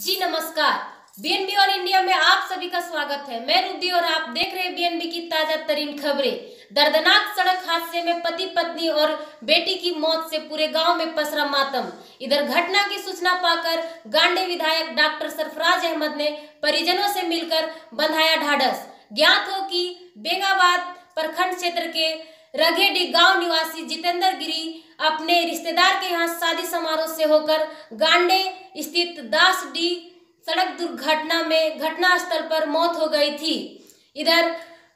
जी नमस्कार, BNB all India में आप सभी का स्वागत है। मैं रूबी और आप देख रहे हैं बीएनबी की ताजा तरीन खबरें। दर्दनाक सड़क हादसे में पति पत्नी और बेटी की मौत से पूरे गांव में पसरा मातम। इधर घटना की सूचना पाकर गांडे विधायक डॉक्टर सरफराज अहमद ने परिजनों से मिलकर बंधाया ढाढ़स। ज्ञात हो कि बेंगाबाद प्रखंड क्षेत्र के रघेडी गांव निवासी जितेंद्र गिरी अपने रिश्तेदार के यहाँ शादी समारोह से होकर गांडे स्थित दास डी सड़क दुर्घटना में घटनास्थल पर मौत हो गई थी। इधर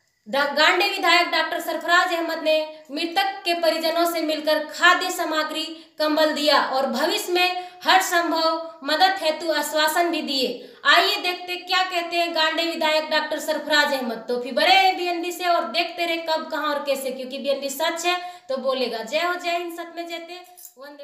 गांडे विधायक डॉक्टर सरफराज अहमद ने मृतक के परिजनों से मिलकर खाद्य सामग्री कंबल दिया और भविष्य में हर संभव मदद हेतु आश्वासन भी दिए। आइए देखते क्या कहते हैं गांडे विधायक डॉक्टर सरफराज अहमद। तो फिर बड़े हैं बीएनबी से और देखते रहे कब कहां और कैसे, क्योंकि बीएनबी सच है तो बोलेगा। जय हो, जय हिंद, सत में जयते, वंदे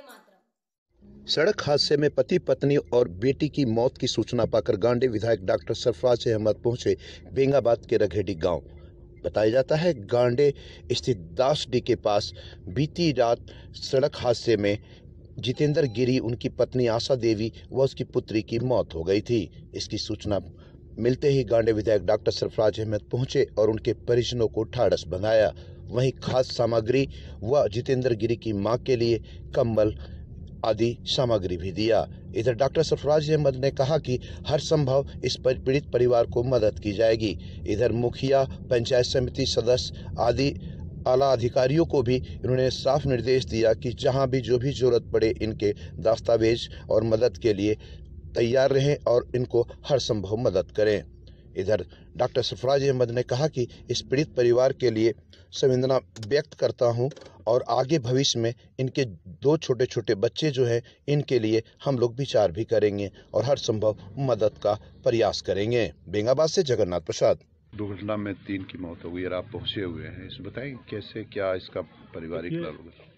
मातरम। सड़क हादसे में पति पत्नी और बेटी की मौत की सूचना पाकर गांडे विधायक डॉक्टर सरफराज अहमद पहुंचे बेंगाबाद के रघेडी गांव। बताया जाता है गांडे स्थित दास डी के पास बीती रात सड़क हादसे में जितेंद्र गिरी, उनकी पत्नी आशा देवी व उसकी पुत्री की मौत हो गई थी। इसकी सूचना मिलते ही गांडे विधायक डॉक्टर सरफराज अहमद पहुंचे और उनके परिजनों को ढाढ़स बंधाया। वहीं खाद्य सामग्री व जितेंद्र गिरी की मां के लिए कंबल आदि सामग्री भी दिया। इधर डॉक्टर सरफराज अहमद ने कहा कि हर संभव इस पीड़ित परिवार को मदद की जाएगी। इधर मुखिया, पंचायत समिति सदस्य आदि आला अधिकारियों को भी इन्होंने साफ निर्देश दिया कि जहां भी जो भी जरूरत पड़े इनके दस्तावेज और मदद के लिए तैयार रहें और इनको हर संभव मदद करें। इधर डॉक्टर सरफराज अहमद ने कहा कि इस पीड़ित परिवार के लिए संवेदना व्यक्त करता हूं और आगे भविष्य में इनके दो छोटे छोटे बच्चे जो हैं इनके लिए हम लोग विचार भी करेंगे और हर संभव मदद का प्रयास करेंगे। बेंगाबाद से जगन्नाथ प्रसाद। दुर्घटना में 3 की मौत हो गई और आप पहुंचे हुए हैं, इसमें बताएं कैसे क्या इसका पारिवारिक लाभ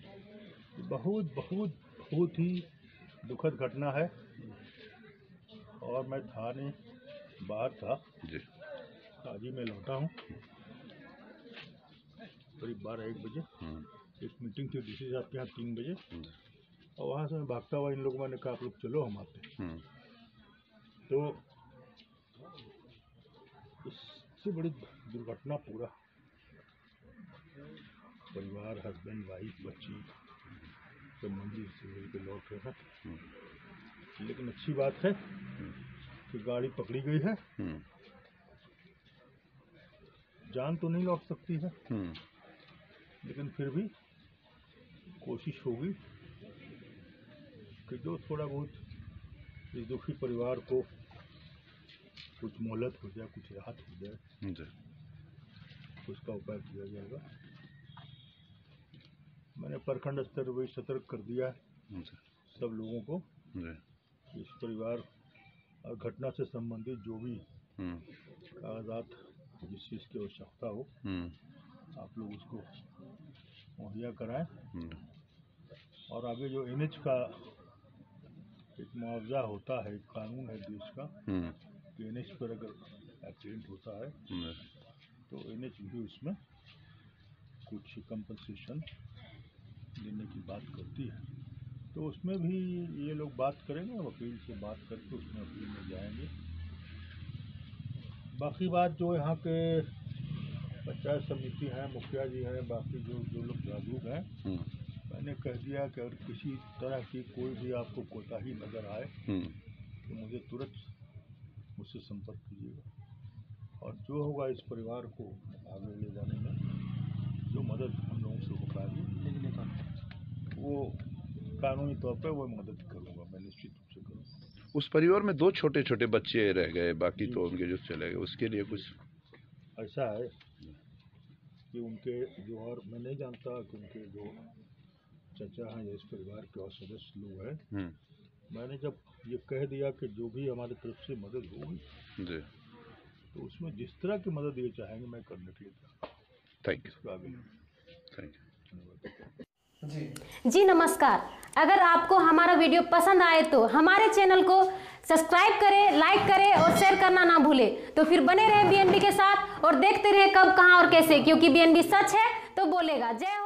होगा। बहुत ही दुखद घटना है और मैं थाने बाहर था जी, आज ही मैं लौटा हूँ करीब 12-1 बजे। एक मीटिंग थी डीसी साहब के यहाँ 3 बजे और वहाँ से मैं भागता हुआ इन लोगों मैंने कहा आप लोग चलो हम आते हैं। तो इससे बड़ी दुर्घटना पूरा परिवार, हस्बैंड वाइफ, बच्ची सब मंदिर से मिल के लौट रहे हैं। लेकिन अच्छी बात है कि गाड़ी पकड़ी गई है। जान तो नहीं लौट सकती है लेकिन फिर भी कोशिश होगी कि जो थोड़ा बहुत इस दुखी परिवार को कुछ मोहलत हो जाए, कुछ राहत हो जाए, उसका उपाय किया जाएगा। मैंने प्रखंड स्तर पर सतर्क कर दिया है सब लोगों को। इस परिवार और घटना से संबंधित जो भी कागजात जिस चीज़ की आवश्यकता हो आप लोग उसको मुहैया कराएं और आगे जो एनएच का एक मुआवजा होता है, एक कानून है देश का कि एनएच पर अगर एक्सीडेंट होता है तो एनएच भी उसमें कुछ कंपनसेशन देने की बात करती है। तो उसमें भी ये लोग बात करेंगे, वकील से बात करके उसमें अपील में जाएंगे। बाकी बात जो यहाँ के पंचायत समिति है, मुखिया जी हैं, बाकी जो लोग जागरूक हैं, मैंने कह दिया कि अगर किसी तरह की कोई भी आपको कोताही नज़र आए तो मुझे तुरंत मुझसे संपर्क कीजिएगा और जो होगा इस परिवार को आगे ले जाने में जो मदद हम लोगों से हो पाएगी वो कानूनी तौर पर वो मदद करूँगा, मैं निश्चित रूप से करूँगा। उस परिवार में 2 छोटे छोटे बच्चे रह गए, बाकी तो उनके जो चले गए, उसके लिए कुछ ऐसा है कि उनके जो, और मैं नहीं जानता कि उनके जो चचा हैं या इस परिवार के और सदस्य लोग हैं, मैंने जब ये कह दिया कि जो भी हमारी तरफ से मदद होगी जी तो उसमें जिस तरह की मदद ये चाहेंगे मैं करने के लिए थैंक यू। जी नमस्कार, अगर आपको हमारा वीडियो पसंद आए तो हमारे चैनल को सब्सक्राइब करें, लाइक करें और शेयर करना ना भूलें। तो फिर बने रहे बीएनबी के साथ और देखते रहे कब, कहां और कैसे, क्योंकि बीएनबी सच है तो बोलेगा। जय हो।